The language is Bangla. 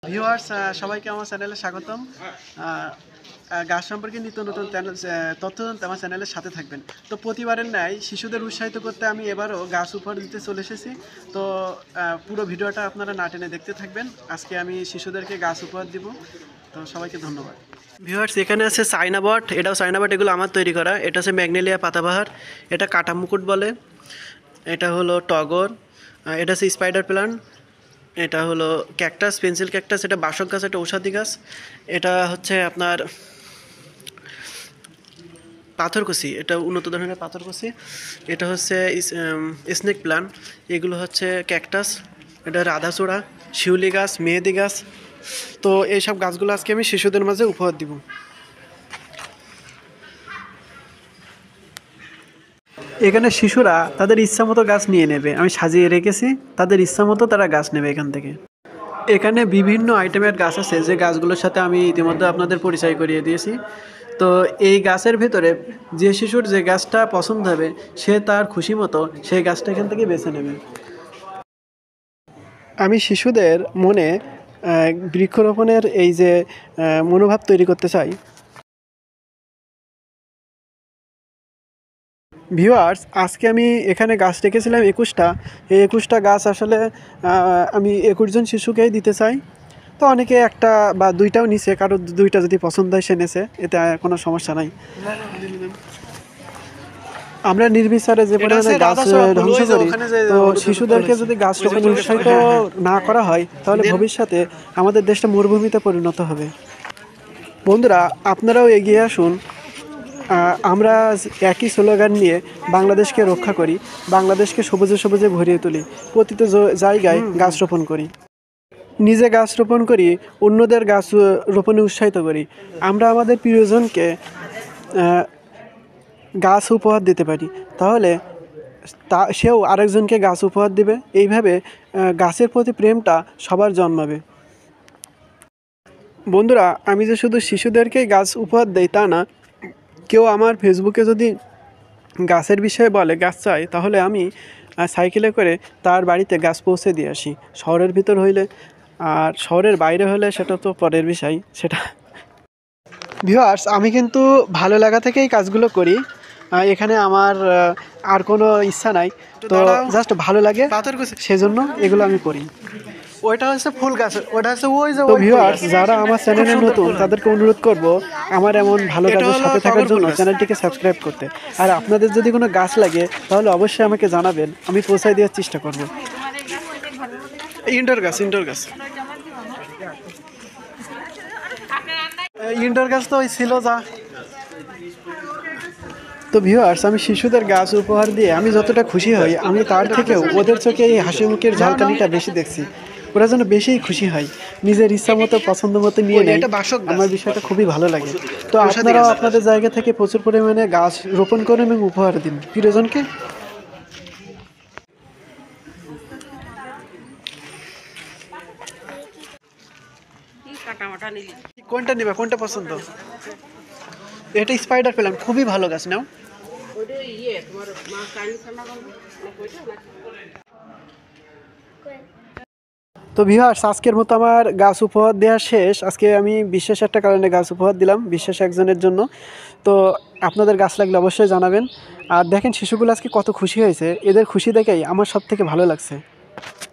ভিউয়ার্স সবাইকে আমার চ্যানেলে স্বাগতম। গাছ সম্পর্কে নিত্য নতুন তথ্য জানতে আমার চ্যানেলের সাথে থাকবেন। তো প্রতিবারের ন্যায় শিশুদের উৎসাহিত করতে আমি এবারও গাছ উপহার দিতে চলে এসেছি। তো পুরো ভিডিওটা আপনারা না টেনে দেখতে থাকবেন। আজকে আমি শিশুদেরকে গাছ উপহার দিব। তো সবাইকে ধন্যবাদ। ভিউয়ার্স এখানে আছে চায়না বট, এটাও চায়না বট, এগুলো আমার তৈরি করা। এটা হচ্ছে ম্যাগনেলিয়া পাতাবাহার, এটা কাটা মুকুট বলে। এটা হলো টগর, এটা হচ্ছে স্পাইডার প্ল্যান্ট, এটা হলো ক্যাকটাস, পেন্সিল ক্যাকটাস, এটা বাসক গাছ, এটা ঔষধি গাছ। এটা হচ্ছে আপনার পাথরকুচি, এটা উন্নত ধরনের পাথরকুচি। এটা হচ্ছে স্নেক প্ল্যান্ট, এগুলো হচ্ছে ক্যাকটাস। এটা রাধাচূড়া, শিউলি গাছ, মেহেদি গাছ। তো এইসব গাছগুলো আজকে আমি শিশুদের মাঝে উপহার দিব। এখানে শিশুরা তাদের ইচ্ছা মতো গাছ নিয়ে নেবে, আমি সাজিয়ে রেখেছি, তাদের ইচ্ছা মতো তারা গাছ নেবে এখান থেকে। এখানে বিভিন্ন আইটেমের গাছ আছে যে গাছগুলোর সাথে আমি ইতিমধ্যে আপনাদের পরিচয় করিয়ে দিয়েছি। তো এই গাছের ভেতরে যে শিশুর যে গাছটা পছন্দ হবে সে তার খুশি মতো সেই গাছটা এখান থেকে বেছে নেবে। আমি শিশুদের মনে বৃক্ষরোপণের এই যে মনোভাব তৈরি করতে চাই। ভিউয়ার্স আজকে আমি এখানে গাছ রেখেছিলাম 21টা। এই 21টা গাছ আসলে আমি 21 জন শিশুকেই দিতে চাই। তো অনেকে একটা বা দুইটাও নিছে, কারো দুইটা যদি পছন্দ হয় সে নেছে, এতে কোনো সমস্যা নাই। আমরা নির্বিচারে যে পরিমাণে গাছ ধ্বংস করি, তো শিশুদেরকে যদি গাছ রোপণে উৎসাহিত না করা হয় তাহলে ভবিষ্যতে আমাদের দেশটা মরুভূমিতে পরিণত হবে। বন্ধুরা আপনারাও এগিয়ে আসুন, আমরা একই স্লোগান নিয়ে বাংলাদেশকে রক্ষা করি, বাংলাদেশকে সবুজে সবুজে ভরিয়ে তুলি, প্রতিটি জায়গায় গাছ রোপণ করি, নিজে গাছ রোপণ করি, অন্যদের গাছ রোপণে উৎসাহিত করি। আমরা আমাদের প্রিয়জনকে গাছ উপহার দিতে পারি, তাহলে সেও আরেকজনকে গাছ উপহার দিবে। এইভাবে গাছের প্রতি প্রেমটা সবার জন্মাবে। বন্ধুরা আমি যে শুধু শিশুদেরকেই গাছ উপহার দেই তা না, কেউ আমার ফেসবুকে যদি গাছের বিষয়ে বলে গাছ চাই, তাহলে আমি সাইকেলে করে তার বাড়িতে গাছ পৌঁছে দিয়ে আসি। শহরের ভিতর হইলে, আর শহরের বাইরে হলে সেটা তো পরের বিষয়। সেটা ভিউয়ার্স আমি কিন্তু ভালো লাগা থেকেই কাজগুলো করি। এখানে আমার আর কোনো ইচ্ছা নাই, তো জাস্ট ভালো লাগে সেজন্য এগুলো আমি করি। ওইটা হচ্ছে ফুল গাছ, ওটা হচ্ছে ওই যে। তো ভিউয়ার্স যারা আমার চ্যানেলে নতুন তাদেরকে অনুরোধ করব আমার এমন ভালো কাজের সাথে থাকার জন্য চ্যানেলটিকে সাবস্ক্রাইব করতে। আর আপনাদের যদি কোনো গাছ লাগে তাহলে অবশ্যই আমাকে জানাবেন, আমি পৌঁছায় দেওয়ার চেষ্টা করব। ইনডোর গাছ, ইনডোর গাছ, ইনডোর গাছ তো ওই ছিল যা। তো ভিউয়ার্স আমি শিশুদের গাছ উপহার দিয়ে আমি যতটা খুশি হই, আমি তার থেকেও ওদের চোখে এই হাসি মুখের ঝলকানিটা বেশি দেখছি। ওরা যেন বেশিই খুশি হয়, নিজের ইচ্ছা মতো পছন্দ মতো নিয়ে নেয়। আমার বিষয়টা খুবই ভালো লাগে। তো আপনারাও আপনাদের জায়গা থেকে প্রচুর পরিমাণে গাছ রোপণ করেন এবং উপহার দিন প্রিয়জনকে। কোনটা নেবে, কোনটা পছন্দ? এটা স্পাইডার প্ল্যান্ট, খুবই ভালো গাছ। নাও। তো ভিউয়ার্স আজকের মতো আমার গাছ উপহার দেওয়া শেষ। আজকে আমি বিশেষ একটা কারণে গাছ উপহার দিলাম, বিশেষ একজনের জন্য। তো আপনাদের গাছ লাগলে অবশ্যই জানাবেন। আর দেখেন শিশুগুলো আজকে কত খুশি হয়েছে, এদের খুশি দেখেই আমার সব থেকে ভালো লাগছে।